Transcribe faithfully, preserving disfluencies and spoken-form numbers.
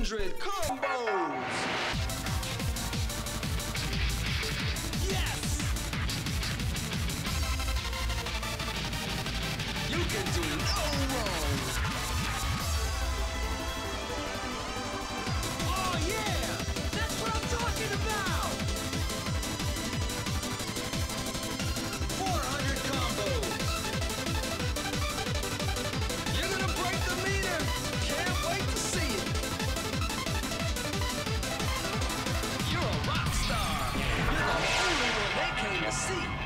hundred combos. Yes! You can do no wrong. Oh yeah! That's what I'm talking about! four hundred combos. You're gonna break the meter. Can't wait to see it. You're a rock star. You're the only one they came to see.